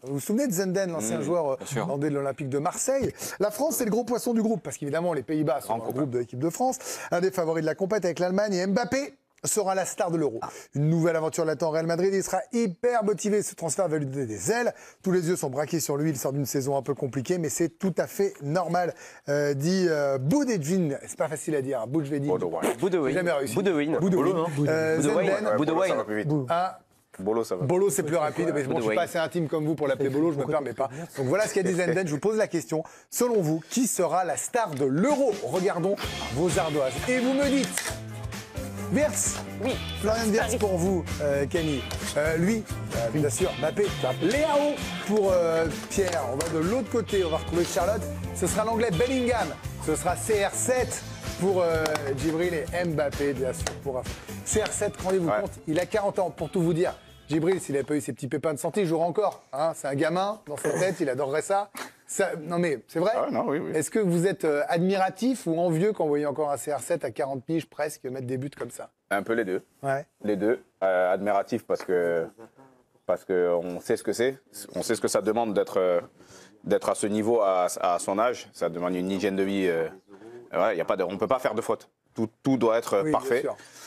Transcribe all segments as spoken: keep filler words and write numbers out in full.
Vous vous souvenez de Zenden, l'ancien mmh, joueur hollandais de l'Olympique de Marseille? La France, c'est le gros poisson du groupe, parce qu'évidemment, les Pays-Bas sont dans le groupe de l'équipe de France. Un des favoris de la compète avec l'Allemagne, et Mbappé sera la star de l'Euro. Ah. Une nouvelle aventure l'attend au Real Madrid. Il sera hyper motivé. Ce transfert va lui donner des ailes. Tous les yeux sont braqués sur lui. Il sort d'une saison un peu compliquée, mais c'est tout à fait normal, euh, dit euh, Boudewijn. C'est pas facile à dire. Boudewijn. Boudewijn. Jamais réussi. Boudewijn. Boudewijn. Boudewijn. Bolo, ça va. Bolo, c'est plus rapide. Mais bon, je ne suis pas assez intime comme vous pour l'appeler Bolo, je ne me permets pas. Donc voilà ce qu'a dit Zenden. Je vous pose la question. Selon vous, qui sera la star de l'Euro? Regardons vos ardoises. Et vous me dites... Wirtz, oui. Florian Wirtz pour vous, euh, Camille. Euh, lui, euh, bien sûr, Mbappé. Léao pour euh, Pierre. On va de l'autre côté, on va retrouver Charlotte. Ce sera l'anglais Bellingham. Ce sera C R sept pour euh, Djibril et Mbappé, bien sûr. Pour C R sept, rendez-vous ouais. compte, il a quarante ans, pour tout vous dire. Djibril, s'il n'avait pas eu ses petits pépins de santé, il jouera encore. Hein, c'est un gamin, dans sa tête, il adorerait ça. Ça, non mais c'est vrai. Ah, non, oui, oui. Est-ce que vous êtes euh, admiratif ou envieux quand vous voyez encore un C R sept à quarante piges presque mettre des buts comme ça? Un peu les deux. Ouais. Les deux. Euh, admiratif parce que parce que on sait ce que c'est. On sait ce que ça demande d'être euh, d'être à ce niveau à, à son âge. Ça demande une hygiène de vie. Euh, ouais, y a pas de, on peut pas faire de faute. Tout, tout doit être oui, parfait.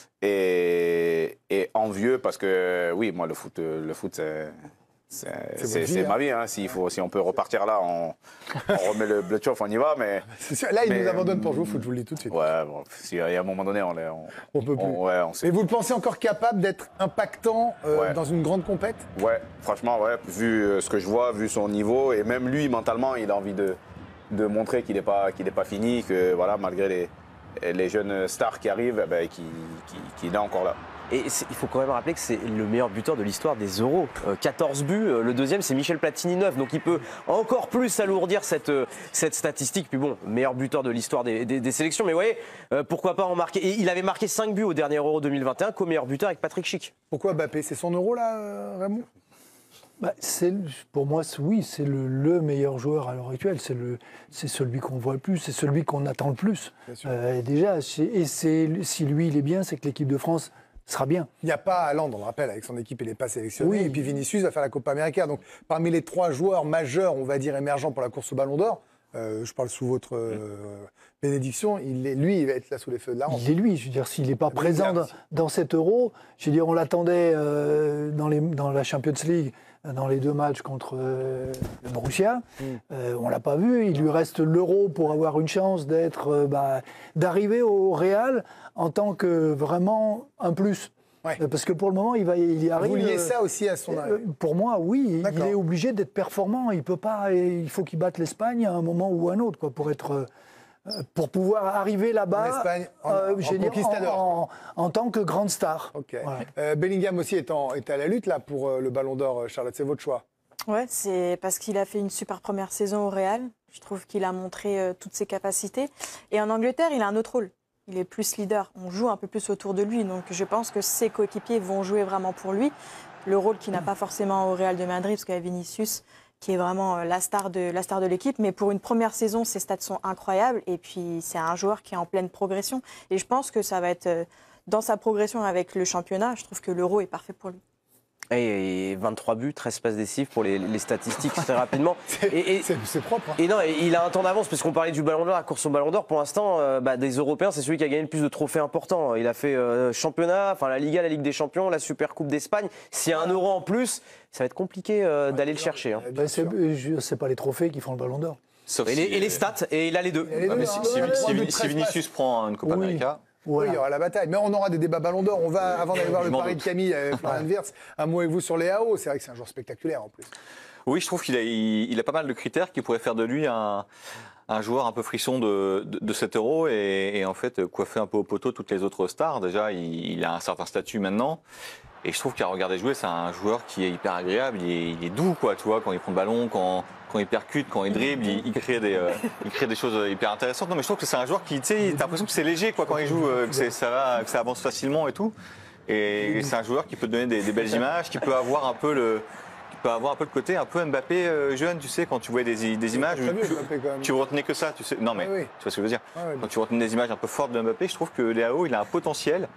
Et, et envieux parce que oui, moi le foot, le foot c'est C'est ma vie, hein. Si, faut, si on peut repartir là, on, on remet le bleu de chauffe, on y va. Mais, sûr, là, il mais, nous abandonne pour jouer au foot, je vous le dis tout de suite. Ouais, bon, si, à un moment donné, on, on, on peut plus. On, ouais, on sait. Mais vous le pensez encore capable d'être impactant euh, ouais. dans une grande compète? Ouais, franchement, ouais. Vu ce que je vois, vu son niveau, et même lui, mentalement, il a envie de, de montrer qu'il n'est pas, qu'il n'est pas fini, que voilà, malgré les, les jeunes stars qui arrivent, eh ben, qu'il qui, qui est encore là. Et il faut quand même rappeler que c'est le meilleur buteur de l'histoire des Euros. Euh, quatorze buts, euh, le deuxième c'est Michel Platini neuf, donc il peut encore plus alourdir cette, euh, cette statistique. Puis bon, meilleur buteur de l'histoire des, des, des sélections, mais vous voyez, euh, pourquoi pas en marquer. Et il avait marqué cinq buts au dernier Euro deux mille vingt et un, co-meilleur buteur avec Patrick Schick. Pourquoi Mbappé? C'est son Euro là, euh, Raymond? Bah, pour moi, oui, c'est le, le meilleur joueur à l'heure actuelle. C'est celui qu'on voit le plus, c'est celui qu'on attend le plus. Euh, et déjà, et si lui il est bien, c'est que l'équipe de France sera bien. Il n'y a pas Haaland, on le rappelle, avec son équipe, il n'est pas sélectionné. Oui. Et puis Vinicius va faire la Copa América. Donc, parmi les trois joueurs majeurs, on va dire émergents pour la course au Ballon d'Or, euh, je parle sous votre euh, bénédiction, il est, lui, il va être là sous les feux de la rampe. Il est lui, je veux dire, s'il n'est pas ah, présent dans, dans cet Euro, je veux dire, on l'attendait euh, dans, dans la Champions League, dans les deux matchs contre euh, le Borussia. Mm. Euh, on ne l'a pas vu. Il lui reste l'Euro pour avoir une chance d'être, euh, bah, d'arriver au Real en tant que vraiment un plus. Ouais. Euh, parce que pour le moment, il, va, il y arrive. Vous liez ça aussi à son âge? euh, Pour moi, oui. Il est obligé d'être performant. Il peut pas. Il faut qu'il batte l'Espagne à un moment ou à un autre, quoi, pour être. Euh, pour pouvoir arriver là-bas en, en, euh, en, en, en tant que grande star. Okay. Ouais. Euh, Bellingham aussi est, en, est à la lutte là, pour euh, le Ballon d'Or, Charlotte, c'est votre choix? Ouais, c'est parce qu'il a fait une super première saison au Real. Je trouve qu'il a montré euh, toutes ses capacités. Et en Angleterre, il a un autre rôle. Il est plus leader. On joue un peu plus autour de lui. Donc je pense que ses coéquipiers vont jouer vraiment pour lui. Le rôle qu'il n'a pas forcément au Real de Madrid, parce qu'il y a Vinicius qui est vraiment la star de, la star de l'équipe. Mais pour une première saison, ses stats sont incroyables. Et puis, c'est un joueur qui est en pleine progression. Et je pense que ça va être, dans sa progression avec le championnat, je trouve que l'Euro est parfait pour lui. Et vingt-trois buts, treize passes décisives pour les, les statistiques très rapidement. C'est propre. Hein. Et non, et il a un temps d'avance, parce qu'on parlait du Ballon d'Or, la course au Ballon d'Or. Pour l'instant, euh, bah, des Européens, c'est celui qui a gagné le plus de trophées importants. Il a fait euh, championnat, enfin la Liga, la Ligue des Champions, la Super Coupe d'Espagne. S'il y a un euro en plus, ça va être compliqué euh, ouais, d'aller le chercher. Hein. Bah, c'est pas les trophées qui font le Ballon d'Or. Et, les, et les stats, et il a les deux. Les deux ah, mais si, si, si, si Vinicius prend une Copa oui. América. Voilà. Oui, il y aura la bataille. Mais on aura des débats Ballon d'Or. On va, avant d'aller voir le pari de Camille avec Florian Wirtz, un mot avec vous sur Léao. C'est vrai que c'est un joueur spectaculaire en plus. Oui, je trouve qu'il a, il, il a pas mal de critères qui pourraient faire de lui un, un joueur un peu frisson de, de, de cet Euro et, et en fait coiffer un peu au poteau toutes les autres stars. Déjà, il, il a un certain statut maintenant. Et je trouve qu'à regarder jouer, c'est un joueur qui est hyper agréable. Il est, il est doux, quoi, tu vois, quand il prend le ballon, quand, quand il percute, quand il dribble, il, il, crée des, euh, il crée des choses hyper intéressantes. Non, mais je trouve que c'est un joueur qui, tu sais, t'as l'impression que c'est léger, quoi, quand il joue, euh, que, ça va, que ça avance facilement et tout. Et, et c'est un joueur qui peut te donner des, des belles images, qui peut avoir un peu le, qui peut avoir un peu le côté un peu Mbappé euh, jeune, tu sais, quand tu vois des, des images, où mieux, tu, tu retenais que ça, tu sais. Non, mais ah, oui. Tu vois ce que je veux dire. Ah, oui. Quand tu retiens des images un peu fortes de Mbappé, je trouve que Léao, il a un potentiel.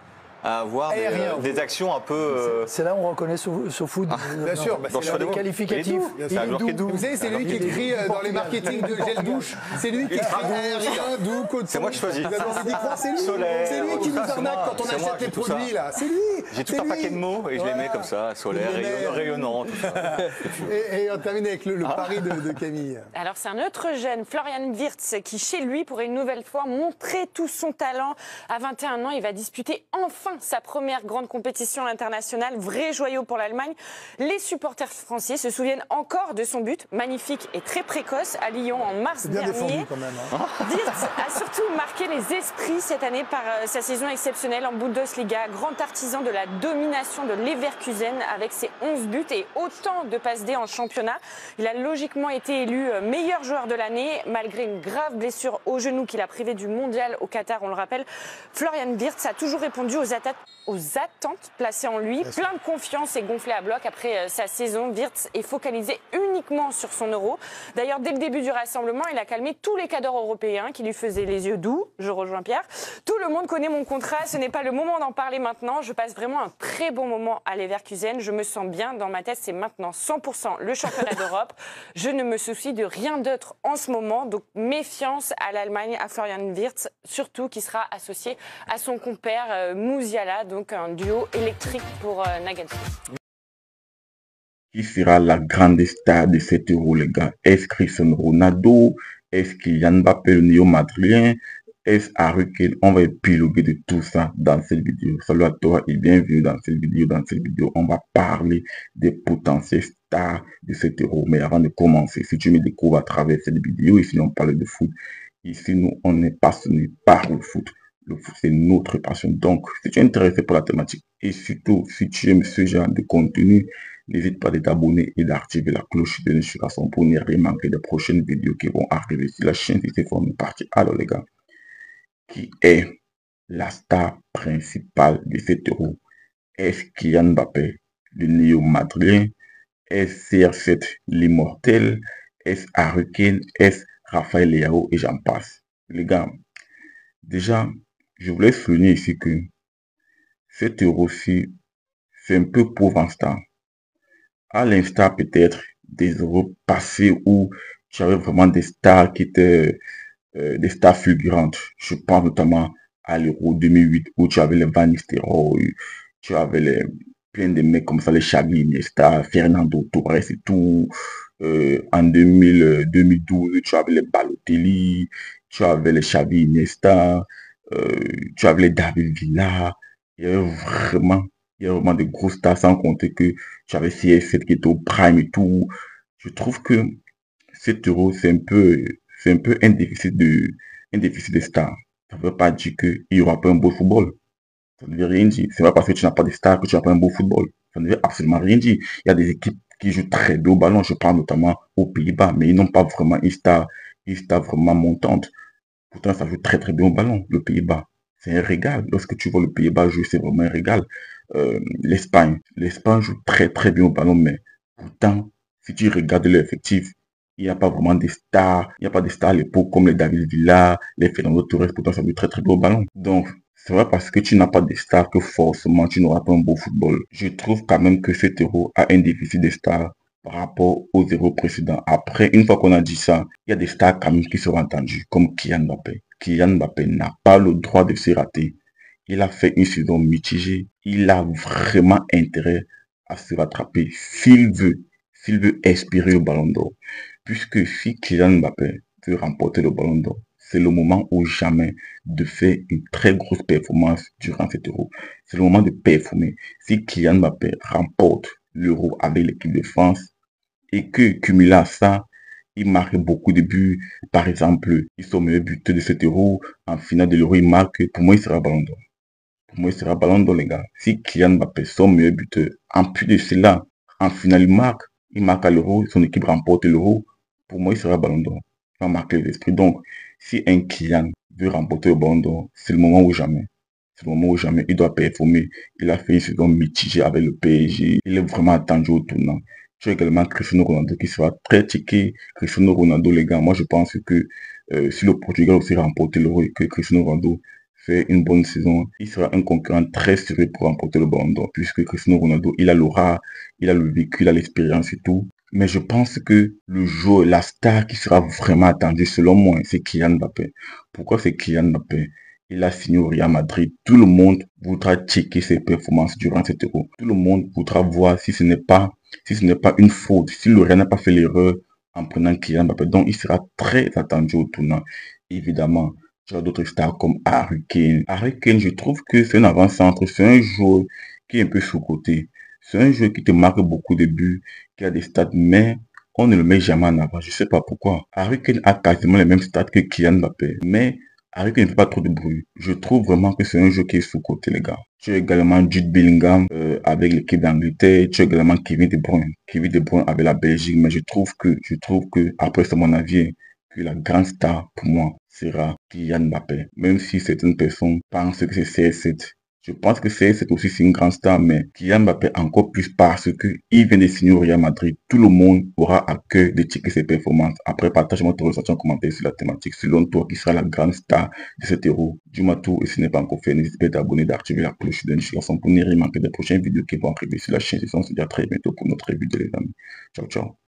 à avoir des, Aérien. des actions un peu. Euh... C'est là où on reconnaît SoFoot. Bien sûr, bah, c'est le qualificatif. C'est un joueur qui est doux. Vous savez, c'est lui qui écrit euh, dans les marketing de gel douche. C'est lui qui écrit aérien, doux, coton. C'est moi qui choisis. Vous avez envie d'y croire, c'est lui. Solaire, C'est lui qui nous tout ça, c'est arnaque moi. quand on C'est moi achète qui les ai tout produits, ça. là. C'est lui. J'ai tout C'est un lui. paquet de mots et je les Voilà. mets comme ça, solaire, Il les met, rayon- rayonnant, tout ça. Et, et on termine avec le, le Ah. pari de, de Camille. Alors c'est un autre jeune, Florian Wirtz, qui chez lui pourrait une nouvelle fois montrer tout son talent. À vingt et un ans, il va disputer enfin sa première grande compétition internationale. Vrai joyau pour l'Allemagne. Les supporters français se souviennent encore de son but, magnifique et très précoce, à Lyon en mars C'est bien dernier. défendu quand même. Hein. Wirtz a surtout marqué les esprits cette année par euh, sa saison exceptionnelle en Bundesliga. Grand artisan de la domination de Leverkusen avec ses onze buts et autant de passes D en championnat. Il a logiquement été élu euh, meilleur joueur de l'année malgré une grave blessure au genou qu'il a privé du mondial au Qatar, on le rappelle. Florian Wirtz a toujours répondu aux, atta- aux attentes placées en lui. Plein de confiance et gonflé à bloc après euh, sa saison. Wirtz est focalisé uniquement sur son euro. D'ailleurs, dès le début du rassemblement, il a calmé tous les cadors européens qui lui faisaient les yeux doux. Je rejoins Pierre. Tout le monde connaît mon contrat. Ce n'est pas le moment d'en parler maintenant. Je passe vraiment un très bon moment à Leverkusen. Je me sens bien. Dans ma tête, c'est maintenant cent pour cent le championnat d'Europe. Je ne me soucie de rien d'autre en ce moment. Donc, méfiance à l'Allemagne, à Florian Wirtz, surtout qui sera associé à son compère euh, Musiala, donc un duo électrique pour euh, Nagelsmann. Qui sera la grande star de cet euro, les gars? Est-ce Cristiano Ronaldo? Est-ce Kylian Mbappé, le néo-madrilène? Est-ce Harry Kane? On va épiloguer de tout ça dans cette vidéo. Salut à toi et bienvenue dans cette vidéo. Dans cette vidéo, on va parler des potentiels stars de cet euro. Mais avant de commencer, si tu me découvres à travers cette vidéo, ici on parle de foot. Ici, nous, on est passionné par le foot. Le foot, c'est notre passion. Donc, si tu es intéressé par la thématique et surtout, si tu aimes ce genre de contenu, n'hésite pas à t'abonner et d'activer la cloche de notification pour ne rien manquer des prochaines vidéos qui vont arriver sur la chaîne. C'est formé partie. Alors, les gars, qui est la star principale de cet euro? Est-ce Kylian Mbappé, le néo-madrilène? Est-ce C R sept, l'immortel? Est-ce Harry Kane? Est-ce Raphaël Leao? Et j'en passe. Les gars, déjà, je voulais souligner ici que cet euro-ci, c'est un peu pauvre en star. À l'instar peut-être des euros passés où tu avais vraiment des stars qui étaient euh, des stars fulgurantes. Je pense notamment à l'euro deux mille huit où tu avais les Van Nistelrooy, tu avais les, plein de mecs comme ça, les Xavi, Iniesta, Fernando Torres et tout. Euh, en deux mille, deux mille douze, tu avais les Balotelli, tu avais les Xavi, Iniesta, euh, tu avais les David Villa. Il y avait vraiment, il y avait vraiment de gros stars, sans compter que tu avais C R sept qui était au prime et tout. Je trouve que cet euro, c'est un peu, c'est un peu un déficit de, un déficit de stars. Ça ne veut pas dire qu'il n'y aura pas un beau football. Ça ne veut rien dire. C'est pas parce que tu n'as pas de stars que tu n'as pas un beau football. Ça ne veut absolument rien dire. Il y a des équipes qui jouent très bien au ballon. Je parle notamment aux Pays-Bas, mais ils n'ont pas vraiment une star, une star vraiment montante. Pourtant, ça joue très très bien au ballon, le Pays-Bas. C'est un régal. Lorsque tu vois le Pays-Bas jouer, c'est vraiment un régal. Euh, L'Espagne. L'Espagne joue très très bien au ballon, mais pourtant, si tu regardes l'effectif, il n'y a pas vraiment des stars. Il n'y a pas des stars à l'époque comme les David Villa, les Fernando Torres. Pourtant, ça joue très très bien au ballon. Donc, c'est vrai parce que tu n'as pas de stars que forcément tu n'auras pas un beau football. Je trouve quand même que cet euro a un déficit de stars par rapport aux euros précédents. Après, une fois qu'on a dit ça, il y a des stars quand même qui seront entendues, comme Kylian Mbappé. Kylian Mbappé n'a pas le droit de se rater. Il a fait une saison mitigée. Il a vraiment intérêt à se rattraper s'il veut, s'il veut aspirer au Ballon d'Or. Puisque si Kylian Mbappé veut remporter le Ballon d'Or, c'est le moment ou jamais de faire une très grosse performance durant cet euro. C'est le moment de performer. Si Kylian Mbappé remporte l'euro avec l'équipe de France et que, cumulé à ça, il marque beaucoup de buts. Par exemple, ils sont meilleurs buteurs de cet euro. En finale de l'euro, il marque. Pour moi, il sera Ballon d'Or. Pour moi, il sera Ballon d'Or, les gars. Si Kylian Mbappé sont meilleurs buteurs, en plus de cela, en finale, il marque. Il marque à l'euro. Son équipe remporte l'euro. Pour moi, il sera Ballon d'Or. Il va marquer les esprits. Donc, si un Kylian veut remporter le Ballon d'Or, c'est le moment ou jamais. C'est le moment où jamais il doit performer. Il a fait une saison mitigée avec le P S G. Il est vraiment attendu au tournant. Tu as également Cristiano Ronaldo qui sera très tiqué. Cristiano Ronaldo, les gars, moi je pense que euh, si le Portugal aussi remporte l'euro et que Cristiano Ronaldo fait une bonne saison, il sera un concurrent très sérieux pour remporter le Ballon d'Or, puisque Cristiano Ronaldo, il a l'aura, il a le vécu, il a l'expérience et tout. Mais je pense que le joueur, la star qui sera vraiment attendue, selon moi, c'est Kylian Mbappé. Pourquoi c'est Kylian Mbappé? Il a signé au Real Madrid. Tout le monde voudra checker ses performances durant cet Euro. Tout le monde voudra voir si ce n'est pas, si ce n'est pas une faute, si le Real n'a pas fait l'erreur en prenant Kylian Mbappé. Donc, il sera très attendu au tournant. Évidemment, tu as d'autres stars comme Harry Kane. Harry Kane, je trouve que c'est un avant-centre, c'est un joueur qui est un peu sous-côté. C'est un joueur qui te marque beaucoup de buts, qui a des stats, mais on ne le met jamais en avant. Je sais pas pourquoi. Harry Kane a quasiment les mêmes stats que Kylian Mbappé, mais Harry Kane ne fait pas trop de bruit. Je trouve vraiment que c'est un joueur qui est sous-côté, les gars. Tu as également Jude Bellingham euh, avec l'équipe d'Angleterre. Tu as également Kevin De Bruyne. Kevin De Bruyne avec la Belgique, mais je trouve que, je trouve que, après c'est mon avis, que la grande star pour moi sera Kylian Mbappé. Même si certaines personnes pensent que c'est C R sept. Je pense que C R sept aussi c'est une grande star, mais Kylian Mbappé encore plus parce que il vient de signer au Real Madrid. Tout le monde aura à cœur de checker ses performances. Après, partage-moi ton ressenti en commentaire sur la thématique. Selon toi, qui sera la grande star de cet Euro? Dis-moi tout, et si ce n'est pas encore fait, n'hésite pas à t'abonner, d'activer la cloche de notification pour ne rien manquer des prochaines vidéos qui vont arriver sur la chaîne. Et on se dit à très bientôt pour notre vidéo, les amis. Ciao, ciao.